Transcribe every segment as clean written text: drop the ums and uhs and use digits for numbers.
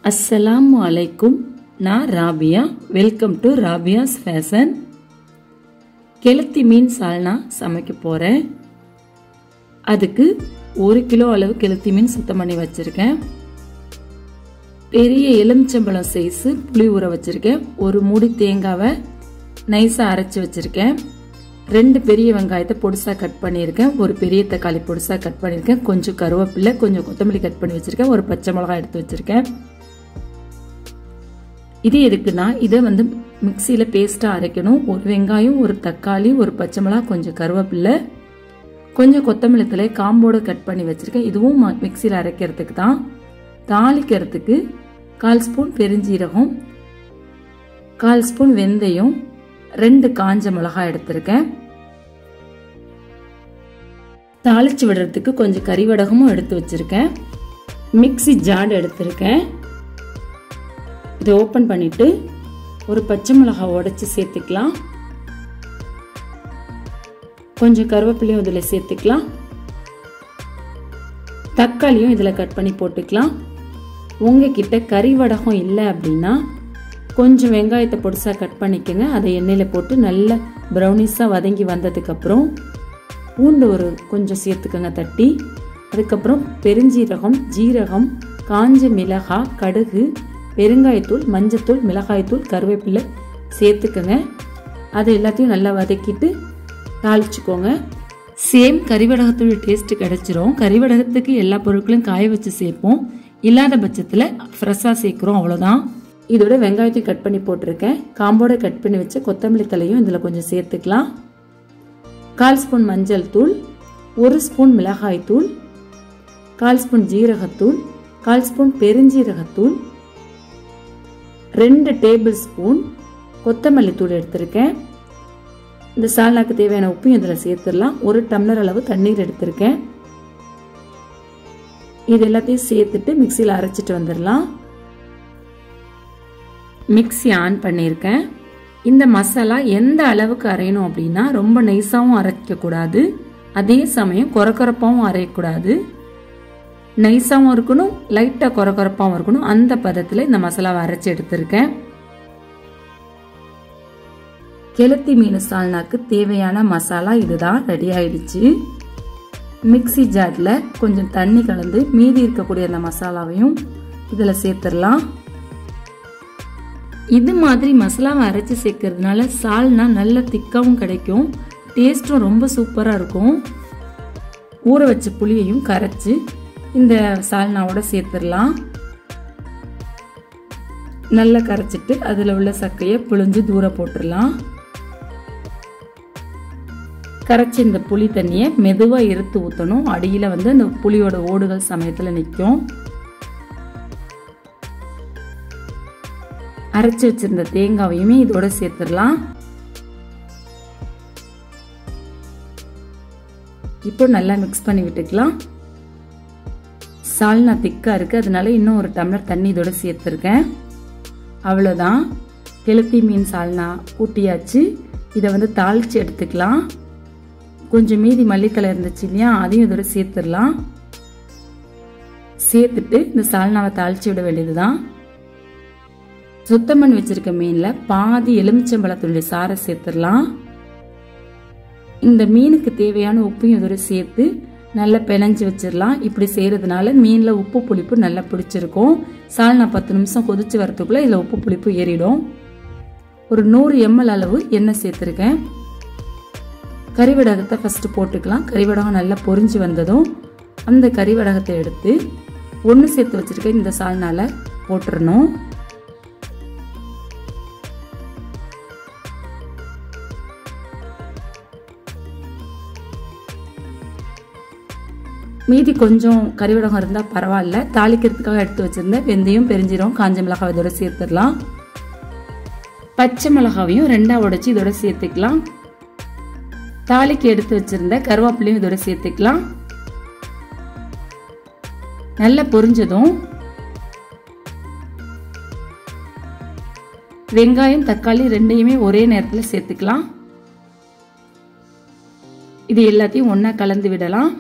அஸ்ஸலாமு அலைக்கும். நான் Rabiya. Welcome to Rabiya's fashion. கெளுத்தி மீன் சால்னா சமைக்க போகிறேன். அதுக்கு 1 கிலோ அளவு கெளுத்தி மீன் சுத்தம் பண்ணி வச்சுருக்கேன். பெரிய எலுமிச்சம்பழம் சைஸு புளி ஊற வச்சுருக்கேன். ஒரு மூடி தேங்காவை நைஸாக அரைச்சி வச்சுருக்கேன். 2 பெரிய வெங்காயத்தை பொடிசாக கட் பண்ணியிருக்கேன். ஒரு பெரிய தக்காளி பொடிசாக கட் பண்ணியிருக்கேன். கொஞ்சம் கருவேப்பிலை, கொஞ்சம் கொத்தமல்லி கட் பண்ணி வச்சுருக்கேன். ஒரு பச்சை மிளகாய் எடுத்து வச்சுருக்கேன். இது எதுக்குன்னா, இதை மிக்சியில் பேஸ்ட்டாக அரைக்கணும். ஒரு வெங்காயம், ஒரு தக்காளி, ஒரு பச்சை மிளகாய், கொஞ்சம் கருவேப்பிலை, கொஞ்சம் கொத்தமல்லி தழை காம்போடு கட் பண்ணி வச்சுருக்கேன். இதுவும் மிக்சியில் அரைக்கிறதுக்கு தான். தாளிக்கிறதுக்கு 1/4 ஸ்பூன் பெருஞ்சீரகம், 1/4 ஸ்பூன் வெந்தயம், 2 காஞ்ச மிளகாய் எடுத்திருக்கேன். தாளிச்சு விடுறதுக்கு கொஞ்சம் கறிவடகமும் எடுத்து வச்சிருக்கேன். மிக்சி ஜார் எடுத்திருக்கேன். இதை ஓப்பன் பண்ணிட்டு ஒரு பச்சை மிளகாய் உடைச்சு சேர்த்துக்கலாம். கொஞ்சம் கருவேப்பிலையும் இதில் சேர்த்துக்கலாம். தக்காளியும் இதில் கட் பண்ணி போட்டுக்கலாம். உங்ககிட்ட கறிவடகம் இல்லை அப்படின்னா கொஞ்சம் வெங்காயத்தை பொடிசாக கட் பண்ணிக்கோங்க. அதை எண்ணெயில் போட்டு நல்லா ப்ரௌனிஸாக வதங்கி வந்ததுக்கப்புறம் பூண்டு கொஞ்சம் சேர்த்துக்கோங்க தட்டி. அதுக்கப்புறம் பெருஞ்சீரகம், ஜீரகம், காஞ்ச மிளகாய், கடுகு, பெருங்காயத்தூள், மஞ்சத்தூள், மிளகாய்த்தூள், கருவேப்பிலை சேர்த்துக்கோங்க. அதை எல்லாத்தையும் நல்லா வதக்கிட்டு தாளிச்சுக்கோங்க. சேம் கறிவடகத்தோட டேஸ்ட்டு கிடச்சிரும். கறிவடகத்துக்கு எல்லா பொருட்களையும் காய வச்சு சேர்ப்போம். இல்லாத பட்சத்தில் ஃப்ரெஷ்ஷாக சேர்க்குறோம், அவ்வளோதான். இதோட வெங்காயத்தையும் கட் பண்ணி போட்டிருக்கேன். காம்போட கட் பண்ணி வச்சு கொத்தமல்லி தலையும் இதில் கொஞ்சம் சேர்த்துக்கலாம். 1/4 ஸ்பூன் மஞ்சள் தூள், 1 ஸ்பூன் மிளகாய் தூள், 1/4 ஸ்பூன் ஜீரகத்தூள், 1/4 ஸ்பூன் பெருஞ்சீரகத்தூள், 2 டேபிள் ஸ்பூன் கொத்தமல்லி தூள் எடுத்திருக்கேன். இந்த சால்னாக்கு தேவையான உப்பையும் இதில் சேர்த்துடலாம். 1 டம்ளர் அளவு தண்ணீர் எடுத்திருக்கேன். இது எல்லாத்தையும் சேர்த்துட்டு மிக்சியில் அரைச்சிட்டு வந்துடலாம். மிக்சி ஆன் பண்ணியிருக்கேன். இந்த மசாலா எந்த அளவுக்கு அரையணும் அப்படின்னா, ரொம்ப நைஸாகவும் அரைக்கக்கூடாது, அதே சமயம் கொரகொரப்பாகவும் அரையக்கூடாது. நைஸாகவும் இருக்கணும், லைட்டாக கொரகொரப்பாகவும் இருக்கணும். அந்த பதத்தில் இந்த மசாலாவை அரைச்சி எடுத்திருக்கேன். கெளுத்தி மீன் சால்னாக்கு தேவையான மசாலா இதுதான். ரெடி ஆயிடுச்சு. மிக்சி ஜாரில் கொஞ்சம் தண்ணி கலந்து மீதி இருக்கக்கூடிய அந்த மசாலாவையும் இதில் சேர்த்துடலாம். இது மாதிரி மசாலாவை அரைச்சி சேர்க்கறதுனால சால்னா நல்ல திக்காகவும் கிடைக்கும், டேஸ்ட்டும் ரொம்ப சூப்பராக இருக்கும். ஊற வச்ச புளியையும் கரைச்சி இந்த சால்னாவோட சேர்த்துடலாம். நல்லா கரைச்சிட்டு அதில் உள்ள சக்கையை பிழிஞ்சு தூர போட்டுடலாம். கரைச்சி இந்த புளி தண்ணியை மெதுவாக இருத்து ஊற்றணும். அடியில் அந்த புளியோட ஓடுகள் சமயத்தில் நிற்கும். அரைச்சி வச்சிருந்த தேங்காவையுமே இதோட சேர்த்துடலாம். இப்போ நல்லா மிக்ஸ் பண்ணி விட்டுக்கலாம். சால்னா திக்காக இருக்குது, அதனால இன்னும் 1 டம்ளர் தண்ணி இதோட சேர்த்துருக்கேன். அவ்வளோதான், கெளுத்தி மீன் சால்னா ஊட்டியாச்சு. இதை தாளித்து எடுத்துக்கலாம். கொஞ்சம் மீதி மல்லித்தலை இருந்துச்சு இல்லையா, அதையும் இதோட சேர்த்துடலாம். சேர்த்துட்டு இந்த சால்னாவை தாளித்து விட வேண்டியது தான். சுத்தம் பண்ணி வச்சிருக்க மீனில் பாதி எலுமிச்சம்பழத்துடைய சாறை சேர்த்துடலாம். இந்த மீனுக்கு தேவையான உப்பையும் இதோட சேர்த்து நல்லா பிணைஞ்சு வச்சிடலாம். இப்படி செய்யறதுனால மீனில் உப்பு புளிப்பு நல்லா பிடிச்சிருக்கும். சால்னா 10 நிமிஷம் கொதிச்சு வரதுக்குள்ள இதில் உப்பு புளிப்பு ஏறிடும். ஒரு 100 ml அளவு எண்ணெய் சேர்த்துருக்கேன். கறிவடகத்தை ஃபர்ஸ்ட் போட்டுக்கலாம். கறிவடகம் நல்லா பொரிஞ்சு வந்ததும் அந்த கறிவடகத்தை எடுத்து ஒன்று சேர்த்து வச்சிருக்கேன் இந்த சால்னால போட்டுடணும். மீதி கொஞ்சம் கறிவடகம் இருந்தால் பரவாயில்ல. தாளிக்கிறதுக்காக எடுத்து வச்சிருந்தேன் வெந்தயம், பெருஞ்சீரகம், காஞ்ச மிளகாய் இதோட சேர்த்துடலாம். பச்சை மிளகாவையும் 2ஆ உடைச்சி இதோட சேர்த்துக்கலாம். தாளிக்கு எடுத்து வச்சிருந்த கருவேப்பிலையும் இதோட சேர்த்துக்கலாம். நல்லா பொரிஞ்சதும் வெங்காயம், தக்காளி 2யுமே ஒரே நேரத்தில் சேர்த்துக்கலாம். இது எல்லாத்தையும் ஒன்றா கலந்து விடலாம்.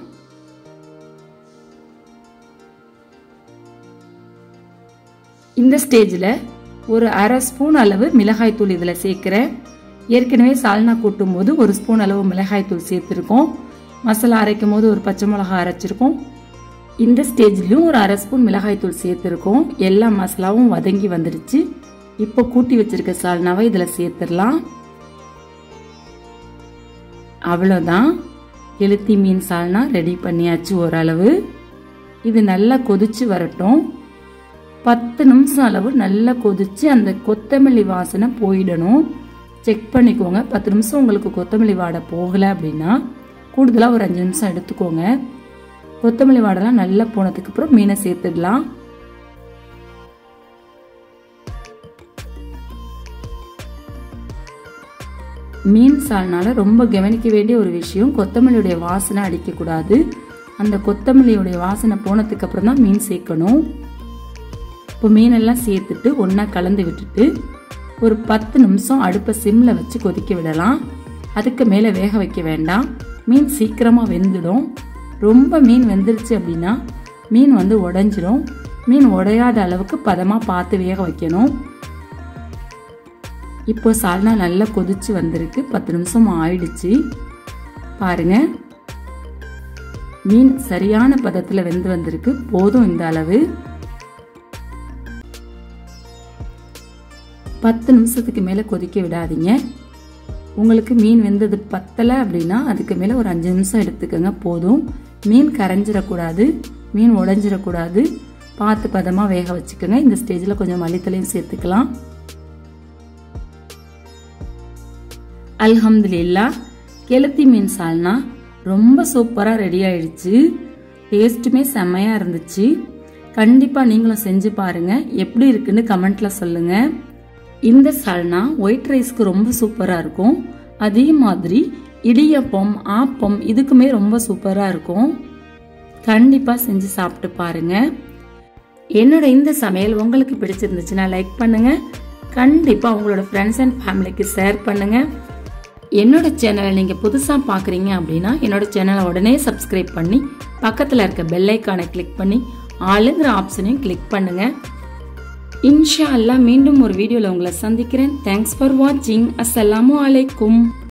இந்த ஸ்டேஜில் ஒரு அரை ஸ்பூன் அளவு மிளகாய் தூள் இதில் சேர்க்கிறேன். ஏற்கனவே சால்னா கூட்டும் போது ஒரு ஸ்பூன் அளவு மிளகாய் தூள் சேர்த்துருக்கோம். மசாலா அரைக்கும் போது ஒரு பச்சை மிளகாய் அரைச்சிருக்கோம். இந்த ஸ்டேஜ்லையும் ஒரு அரை ஸ்பூன் மிளகாய் தூள் சேர்த்துருக்கோம். எல்லா மசாலாவும் வதங்கி வந்துடுச்சு. இப்போ கூட்டி வச்சிருக்க சால்னாவை இதில் சேர்த்துடலாம். அவ்வளோதான், கெளுத்தி மீன் சால்னா ரெடி பண்ணியாச்சு. ஓரளவு இது நல்லா கொதிச்சு வரட்டும். 10 நிமிஷம் அளவு நல்லா கொதிச்சு அந்த கொத்தமல்லி வாசனை போயிடணும். செக் பண்ணிக்கோங்க. 10 நிமிஷம் உங்களுக்கு கொத்தமல்லி வாடை போகலை அப்படின்னா கூடுதலாக ஒரு 5 நிமிஷம் எடுத்துக்கோங்க. கொத்தமல்லி வாடெல்லாம் நல்லா போனதுக்கு அப்புறம் மீனை சேர்த்துடலாம். மீன் சால்னால ரொம்ப கவனிக்க வேண்டிய ஒரு விஷயம், கொத்தமல்லியுடைய வாசனை அடிக்கக்கூடாது. அந்த கொத்தமல்லியுடைய வாசனை போனதுக்கு அப்புறம் தான் மீன் சேர்க்கணும். இப்போ மீனெல்லாம் சேர்த்துட்டு ஒன்றா கலந்து விட்டுட்டு ஒரு 10 நிமிஷம் அடுப்பை சிம்மில் வச்சு கொதிக்க விடலாம். அதுக்கு மேலே வேக வைக்க வேண்டாம். மீன் சீக்கிரமாக வெந்துடும். ரொம்ப மீன் வெந்துருச்சு அப்படின்னா மீன் உடைஞ்சிரும். மீன் உடையாத அளவுக்கு பதமாக பார்த்து வேக வைக்கணும். இப்போ சால்னா நல்லா கொதிச்சு வந்திருக்கு. 10 நிமிஷம் ஆயிடுச்சு. பாருங்க, மீன் சரியான பதத்தில் வெந்து வந்திருக்கு. போதும் இந்த அளவு. 10 நிமிஷத்துக்கு மேலே கொதிக்க விடாதீங்க. உங்களுக்கு மீன் வெந்தது பத்தலை அப்படின்னா அதுக்கு மேலே ஒரு 5 நிமிஷம் எடுத்துக்கோங்க, போதும். மீன் கரைஞ்சிடக்கூடாது, மீன் உடைஞ்சிடக்கூடாது. பார்த்து பதமாக வேக வச்சுக்கோங்க. இந்த ஸ்டேஜில் கொஞ்சம் மல்லித்தலையும் சேர்த்துக்கலாம். அல்ஹம்துலில்லாஹ், கெளுத்தி மீன் சால்னா ரொம்ப சூப்பராக ரெடி ஆயிடுச்சு. டேஸ்ட்டுமே செம்மையாக இருந்துச்சு. கண்டிப்பாக நீங்களும் செஞ்சு பாருங்கள். எப்படி இருக்குன்னு கமெண்ட்டில் சொல்லுங்கள். இந்த சால்னா ஒயிட் ரைஸ்க்கு ரொம்ப சூப்பராக இருக்கும். அதே மாதிரி இடியப்பம், ஆப்பம் இதுக்குமே ரொம்ப சூப்பராக இருக்கும். கண்டிப்பாக செஞ்சு சாப்பிட்டு பாருங்கள். என்னோட இந்த சமையல் உங்களுக்கு பிடிச்சிருந்துச்சுன்னா லைக் பண்ணுங்கள். கண்டிப்பாக உங்களோட ஃப்ரெண்ட்ஸ் அண்ட் ஃபேமிலிக்கு ஷேர் பண்ணுங்கள். என்னோட சேனலை நீங்கள் புதுசாக பார்க்குறீங்க அப்படின்னா என்னோட சேனலை உடனே சப்ஸ்கிரைப் பண்ணி பக்கத்தில் இருக்க பெல் ஐக்கானை கிளிக் பண்ணி ஆளுங்கிற ஆப்ஷனையும் கிளிக் பண்ணுங்கள். இன்ஷா அல்லாஹ் மீண்டும் ஒரு வீடியோவில் உங்களை சந்திக்கிறேன். தேங்க்ஸ் ஃபார் வாட்சிங். அஸ்ஸலாமு அலைக்கும்.